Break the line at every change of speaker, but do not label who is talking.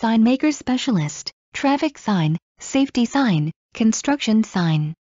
sign maker specialist, traffic sign, safety sign, construction sign.